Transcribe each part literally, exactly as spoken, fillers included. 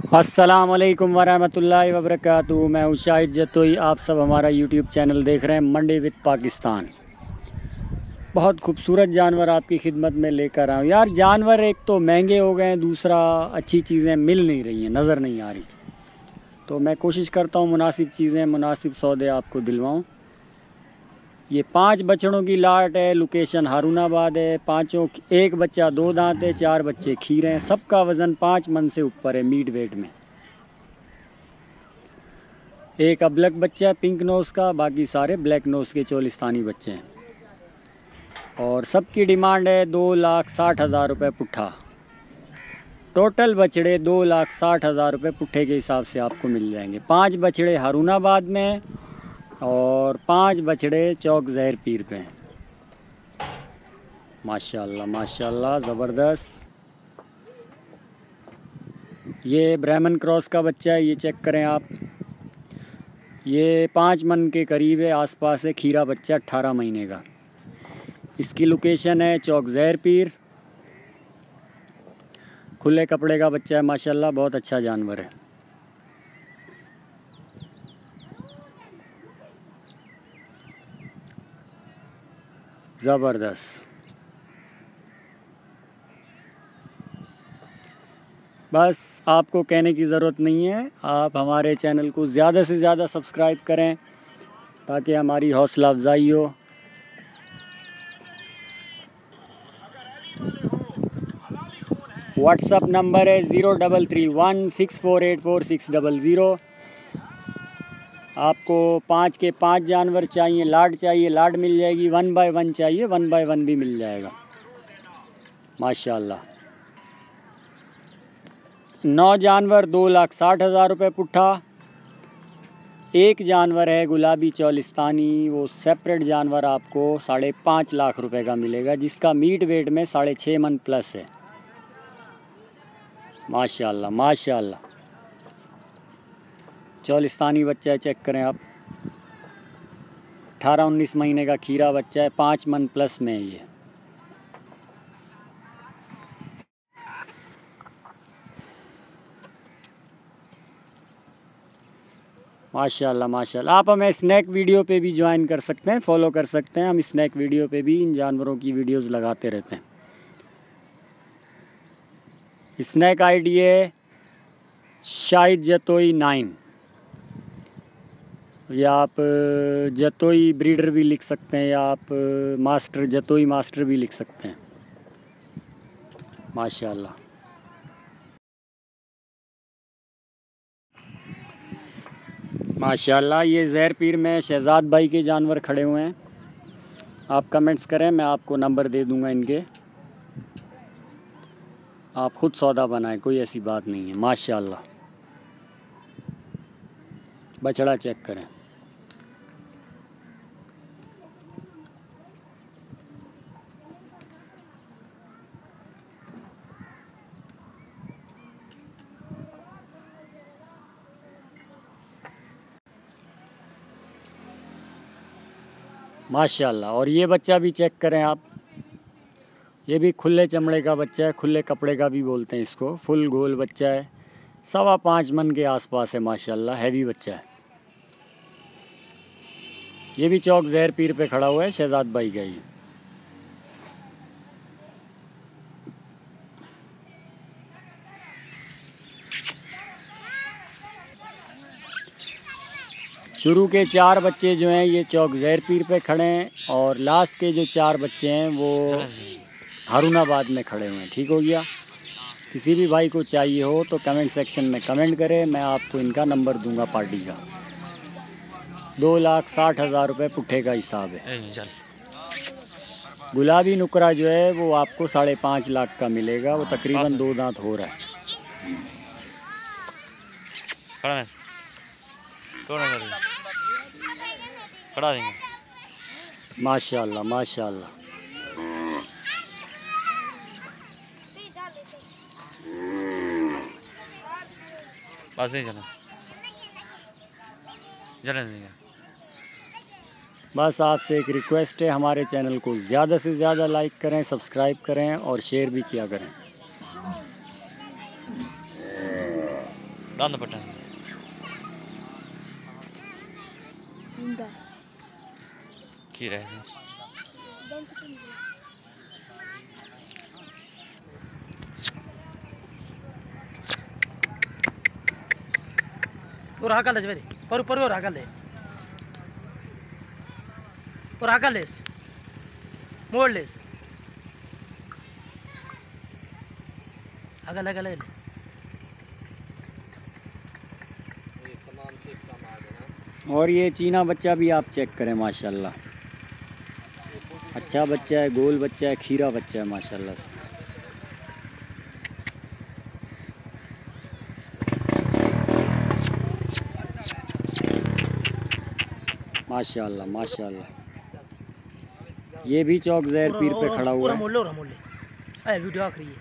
अस्सलाम वालेकुम वरहमतुल्लाहि वबरकातुहू। मैं हूँ शाहिद जतोई। आप सब हमारा यूट्यूब चैनल देख रहे हैं मंडी विद पाकिस्तान। बहुत खूबसूरत जानवर आपकी खिदमत में लेकर आया हूँ। यार जानवर एक तो महंगे हो गए हैं, दूसरा अच्छी चीज़ें मिल नहीं रही हैं, नज़र नहीं आ रही। तो मैं कोशिश करता हूँ मुनासिब चीज़ें, मुनासिब सौदे आपको दिलवाऊँ। ये पांच बछड़ों की लाट है, लोकेशन हारूनाबाद है। पांचों, एक बच्चा दो दांत है, चार बच्चे खीर हैं। सबका वज़न पाँच मन से ऊपर है मीट वेट में। एक अबलक बच्चा है पिंक नोज़ का, बाकी सारे ब्लैक नोज़ के चोलिस्तानी बच्चे हैं। और सबकी डिमांड है दो लाख साठ हज़ार रुपये पुट्ठा। टोटल बछड़े दो लाख साठ हज़ार रुपये पुट्ठे के हिसाब से आपको मिल जाएंगे। पांच बछड़े हारूनाबाद में और पांच बछड़े चौक जहर पीर पे हैं। माशाल्लाह माशाल्लाह ज़बरदस्त। ये ब्राह्मण क्रॉस का बच्चा है, ये चेक करें आप। ये पाँच मन के करीब है, आसपास है। खीरा बच्चा अट्ठारह महीने का। इसकी लोकेशन है चौक जहर पीर। खुले कपड़े का बच्चा है माशाल्लाह, बहुत अच्छा जानवर है। ज़बरदस्त। बस आपको कहने की ज़रूरत नहीं है, आप हमारे चैनल को ज़्यादा से ज़्यादा सब्सक्राइब करें ताकि हमारी हौसला अफजाई हो। व्हाट्सअप नंबर है zero double three one six four eight four six double zero. आपको पाँच के पाँच जानवर चाहिए, लाड चाहिए, लाड मिल जाएगी। वन बाय वन चाहिए, वन बाय वन भी मिल जाएगा माशाल्लाह। नौ जानवर दो लाख साठ हज़ार रुपये पुट्ठा। एक जानवर है गुलाबी चौलिस्तानी, वो सेपरेट जानवर आपको साढ़े पाँच लाख रुपए का मिलेगा, जिसका मीट वेट में साढ़े छः मन प्लस है। माशाल्लाह माशाल्लाह। चौलिस्तानी बच्चा है, चेक करें आप। अठारह उन्नीस महीने का खीरा बच्चा है, पाँच मन प्लस में है ये। माशाल्लाह माशाल्लाह। आप हमें स्नैक वीडियो पे भी ज्वाइन कर सकते हैं, फॉलो कर सकते हैं। हम स्नैक वीडियो पे भी इन जानवरों की वीडियोस लगाते रहते हैं। स्नैक आईडी है शाहिद जतोई नाइन, या आप जतोई ब्रीडर भी लिख सकते हैं, या आप मास्टर जतोई मास्टर भी लिख सकते हैं। माशाल्लाह। माशाल्लाह। ये जहर पीर में शहजाद भाई के जानवर खड़े हुए हैं। आप कमेंट्स करें, मैं आपको नंबर दे दूंगा इनके, आप ख़ुद सौदा बनाएं, कोई ऐसी बात नहीं है। माशाल्लाह। बछड़ा चेक करें। माशाल्लाह। और ये बच्चा भी चेक करें आप। ये भी खुले चमड़े का बच्चा है, खुले कपड़े का भी बोलते हैं इसको। फुल गोल बच्चा है, सवा पाँच मन के आसपास है माशाल्लाह, हैवी बच्चा है। ये भी चौक जहर पीर पे खड़ा हुआ है, शहजाद भाई का ही। शुरू के चार बच्चे जो हैं ये चौक जहर पीर पे खड़े हैं, और लास्ट के जो चार बच्चे हैं वो हारूनाबाद में खड़े हुए हैं। ठीक हो गया। किसी भी भाई को चाहिए हो तो कमेंट सेक्शन में कमेंट करें, मैं आपको इनका नंबर दूंगा पार्टी का। दो लाख साठ हज़ार रुपये पुट्ठे का हिसाब है। गुलाबी नुकरा जो है वो आपको साढ़े पाँच लाख का मिलेगा, वो तकरीबन दो दांत हो रहा है। माशाल्लाह माशाल्लाह। बस नहीं चला चला नहीं। बस आपसे एक रिक्वेस्ट है, हमारे चैनल को ज़्यादा से ज़्यादा लाइक करें, सब्सक्राइब करें और शेयर भी किया करें। दंद पट्टन की रह गया और हाकल ले पर पर और हाकल ले और हाकल ले मोड़ ले हाकल हाकल ले और ये चीना बच्चा भी आप चेक करें माशाल्लाह, अच्छा बच्चा है, गोल बच्चा है, खीरा बच्चा है माशाल्लाह से। माशाल्लाह माशाल्लाह। ये भी चौक ज़हर पीर पे खड़ा हुआ है। मोड़ लो मोड़ ले अरे वीडियो आखिरी है।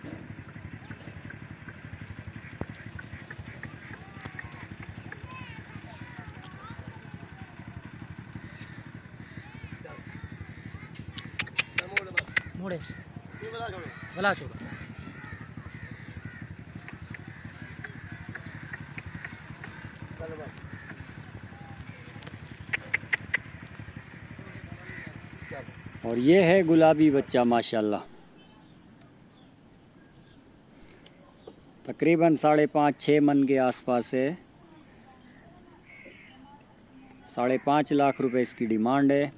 मोड़े भला छोड़ और ये है गुलाबी बच्चा माशाल्लाह, तकरीबन साढ़े पाँच छः मन के आसपास है। साढ़े पाँच लाख रुपए इसकी डिमांड है।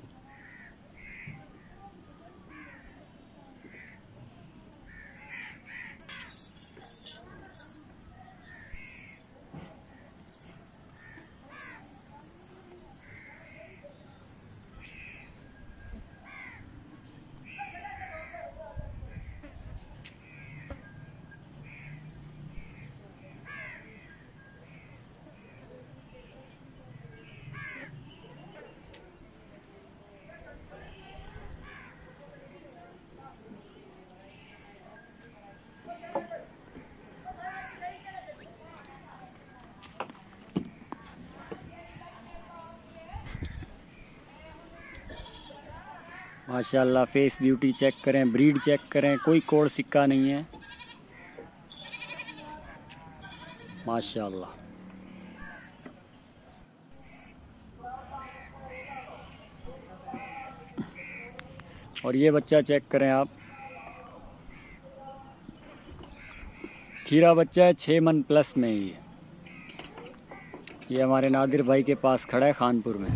माशाल्लाह फेस ब्यूटी चेक करें, ब्रीड चेक करें, कोई कोड़ सिक्का नहीं है माशाल्लाह। और ये बच्चा चेक करें आप, खीरा बच्चा है, छः मन प्लस में ही है। ये हमारे नादिर भाई के पास खड़ा है खानपुर में।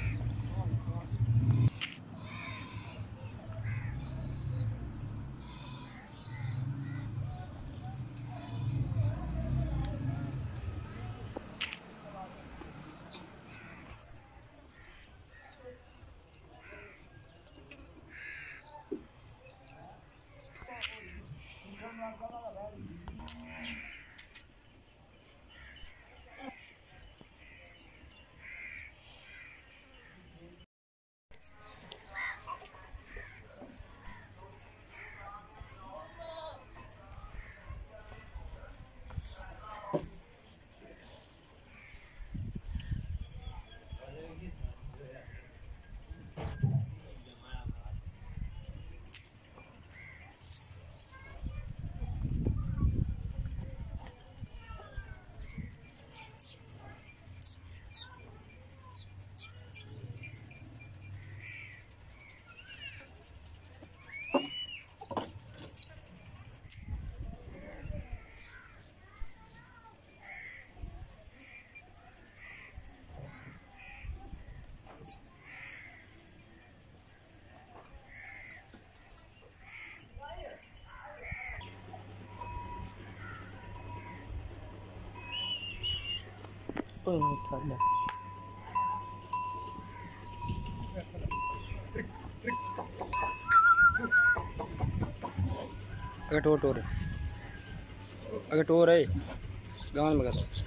कोई नहीं उठा अगर टोर टोर अगर टोर है गाँव में कर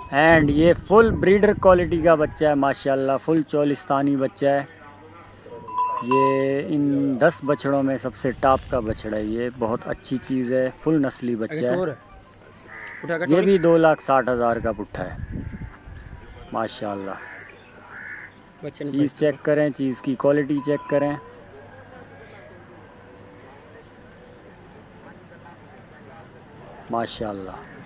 एंड ये फुल ब्रीडर क्वालिटी का बच्चा है माशाल्लाह, फुल चोलिस्तानी बच्चा है। ये इन दस बछड़ों में सबसे टॉप का बछड़ा है, ये बहुत अच्छी चीज़ है, फुल नस्ली बच्चा है। ये भी दो लाख साठ हज़ार का पुट्ठा है माशाल्लाह। चीज़ चेक करें, चीज़ की क्वालिटी चेक करें। माशाल्लाह।